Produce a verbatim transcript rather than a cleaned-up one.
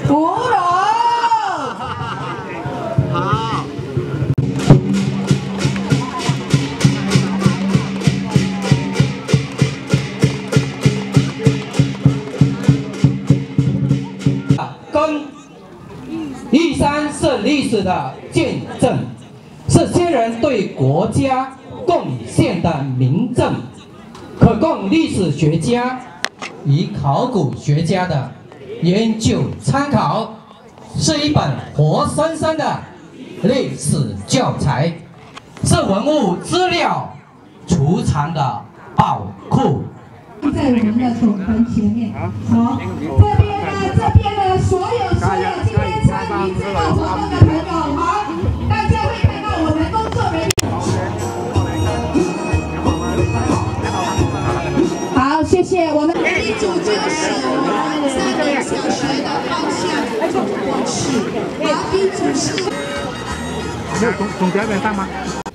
芙蓉。 好。 跟玉山是历史的见证，是先人对国家贡献的明证，可供历史学家与考古学家的研究参考，是一本活生生的历史教材，是文物资料储藏的宝库。 在我们的总门前面，好，这边呢，这边呢，所有所有今天参与这个活动的朋友，好，大家会看到我们工作人员。好，谢谢我们。 第一组就是我们三个小学的方向走过去，好，第一组是。 没有从从这边上吗？